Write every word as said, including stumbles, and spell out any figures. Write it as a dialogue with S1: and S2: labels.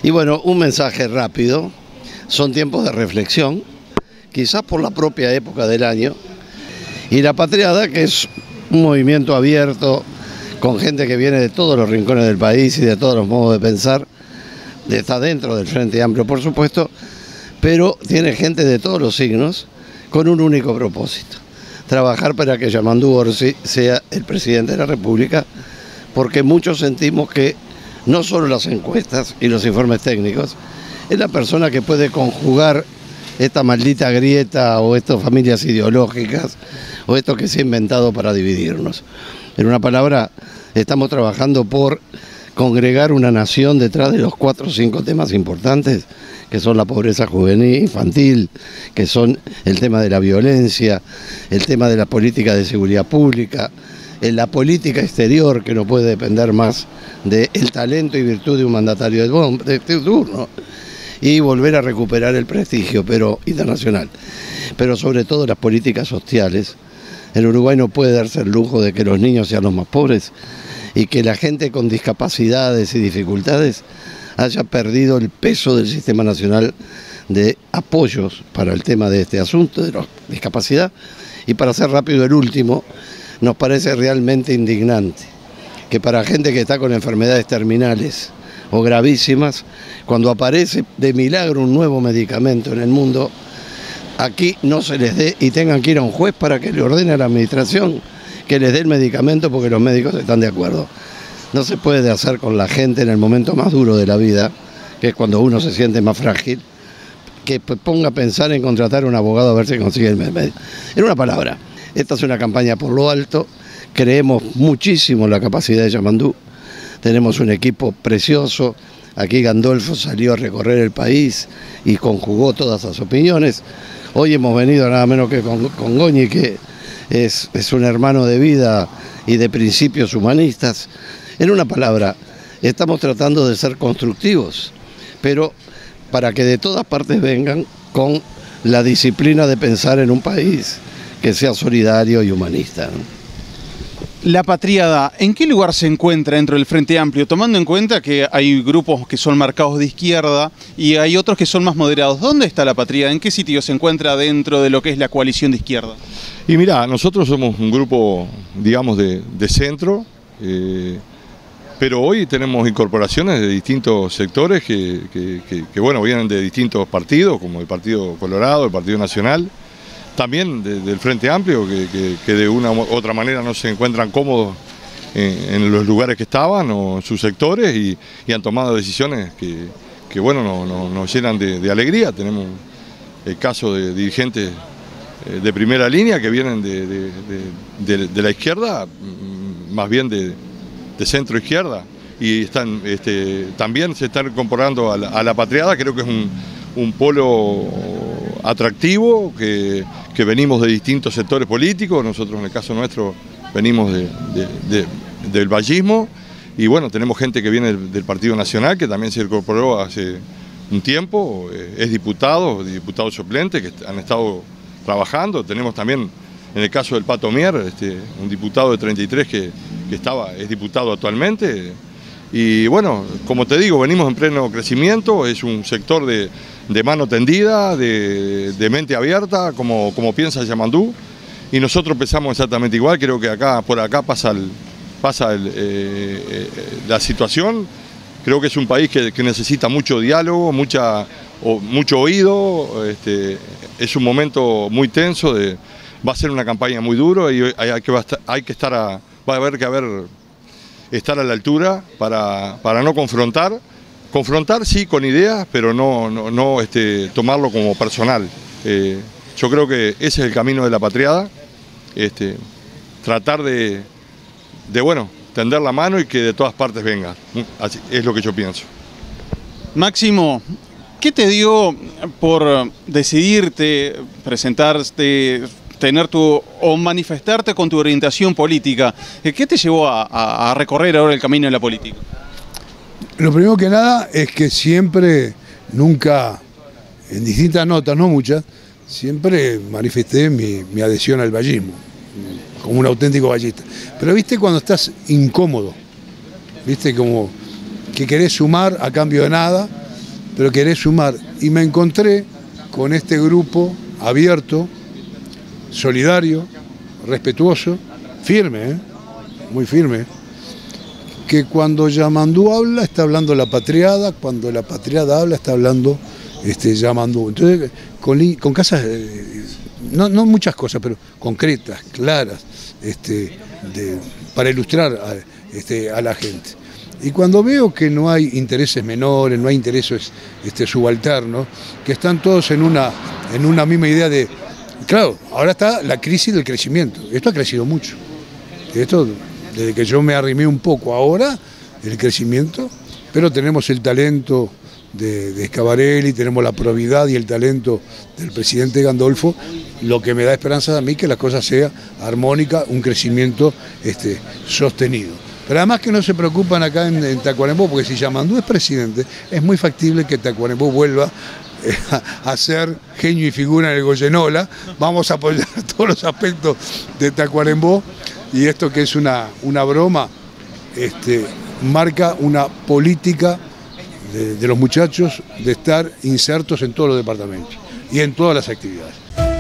S1: Y bueno, un mensaje rápido, son tiempos de reflexión, quizás por la propia época del año, y la Patriada, que es un movimiento abierto, con gente que viene de todos los rincones del país y de todos los modos de pensar, está dentro del Frente Amplio, por supuesto, pero tiene gente de todos los signos, con un único propósito: trabajar para que Yamandú Orsi sea el presidente de la República, porque muchos sentimos que no solo las encuestas y los informes técnicos, es la persona que puede conjugar esta maldita grieta o estas familias ideológicas o esto que se ha inventado para dividirnos. En una palabra, estamos trabajando por congregar una nación detrás de los cuatro o cinco temas importantes, que son la pobreza juvenil, infantil, que son el tema de la violencia, el tema de la política de seguridad pública, en la política exterior, que no puede depender más del talento y virtud de un mandatario de turno, y volver a recuperar el prestigio pero internacional. Pero sobre todo las políticas sociales. El Uruguay no puede darse el lujo de que los niños sean los más pobres y que la gente con discapacidades y dificultades haya perdido el peso del Sistema Nacional de apoyos para el tema de este asunto de la discapacidad. Y para ser rápido, el último, nos parece realmente indignante que para gente que está con enfermedades terminales o gravísimas, cuando aparece de milagro un nuevo medicamento en el mundo, aquí no se les dé y tengan que ir a un juez para que le ordene a la administración que les dé el medicamento porque los médicos están de acuerdo. No se puede hacer con la gente en el momento más duro de la vida, que es cuando uno se siente más frágil, que ponga a pensar en contratar a un abogado a ver si consigue el médico. En una palabra, esta es una campaña por lo alto, creemos muchísimo en la capacidad de Yamandú, tenemos un equipo precioso, aquí Gandolfo salió a recorrer el país y conjugó todas las opiniones. Hoy hemos venido nada menos que con, con Goñi, que es, es un hermano de vida y de principios humanistas. En una palabra, estamos tratando de ser constructivos, pero para que de todas partes vengan con la disciplina de pensar en un país que sea solidario y humanista, ¿no?
S2: La Patriada, ¿en qué lugar se encuentra dentro del Frente Amplio? Tomando en cuenta que hay grupos que son marcados de izquierda y hay otros que son más moderados. ¿Dónde está la Patriada? ¿En qué sitio se encuentra dentro de lo que es la coalición de izquierda?
S3: Y mirá, nosotros somos un grupo, digamos, de, de centro, eh, pero hoy tenemos incorporaciones de distintos sectores que, que, que, que, bueno, vienen de distintos partidos, como el Partido Colorado, el Partido Nacional, también de, del Frente Amplio, que, que, que de una u otra manera no se encuentran cómodos en, en los lugares que estaban o en sus sectores y, y han tomado decisiones que, que bueno, nos no, no llenan de, de alegría. Tenemos el caso de dirigentes de primera línea que vienen de, de, de, de, de la izquierda, más bien de, de centro izquierda, y están, este, también se están incorporando a la, a la Patriada. Creo que es un, un polo atractivo, que, que venimos de distintos sectores políticos. Nosotros en el caso nuestro venimos de, de, de, del vallismo y bueno, tenemos gente que viene del, del Partido Nacional, que también se incorporó hace un tiempo, eh, es diputado, diputado suplente, que han estado trabajando. Tenemos también en el caso del Pato Mier, este, un diputado de treinta y tres que, que estaba, es diputado actualmente. Y bueno, como te digo, venimos en pleno crecimiento, es un sector de, de mano tendida, de, de mente abierta, como, como piensa Yamandú, y nosotros pensamos exactamente igual. Creo que acá, por acá pasa, el, pasa el, eh, eh, la situación. Creo que es un país que, que necesita mucho diálogo, mucha, o, mucho oído. Este, es un momento muy tenso, de, va a ser una campaña muy dura y hay, hay, que, hay que estar a, va a haber que haber... estar a la altura para, para no confrontar, confrontar sí con ideas, pero no, no, no este, tomarlo como personal. Eh, yo creo que ese es el camino de la Patriada, este, tratar de, de, bueno, tender la mano y que de todas partes venga. Así es lo que yo pienso.
S2: Máximo, ¿qué te dio por decidirte, presentarte, tener tu, o manifestarte con tu orientación política? ¿Qué te llevó a, a, a recorrer ahora el camino de la política?
S4: Lo primero que nada es que siempre, nunca, en distintas notas, no muchas, siempre manifesté mi, mi adhesión al vallismo, como un auténtico vallista. Pero viste cuando estás incómodo, viste como que querés sumar a cambio de nada, pero querés sumar. Y me encontré con este grupo abierto, solidario, respetuoso, firme, ¿eh? Muy firme, que cuando Yamandú habla está hablando la patriada, cuando la patriada habla está hablando este, Yamandú. Entonces, con, con casas, eh, no, no muchas cosas, pero concretas, claras, este, de, para ilustrar a, este, a la gente. Y cuando veo que no hay intereses menores, no hay intereses este, subalternos, que están todos en una, en una misma idea de... Claro, ahora está la crisis del crecimiento. Esto ha crecido mucho. Esto, desde que yo me arrimé un poco ahora, el crecimiento, pero tenemos el talento de, de Schiaparelli, tenemos la probidad y el talento del presidente Gandolfo, lo que me da esperanza a mí que la cosa sea armónica, un crecimiento este, sostenido. Pero además que no se preocupan acá en, en Tacuarembó, porque si Yamandú es presidente, es muy factible que Tacuarembó vuelva eh, a, a ser genio y figura en el Goyenola. Vamos a apoyar todos los aspectos de Tacuarembó, y esto que es una, una broma, este, marca una política de, de los muchachos de estar insertos en todos los departamentos y en todas las actividades.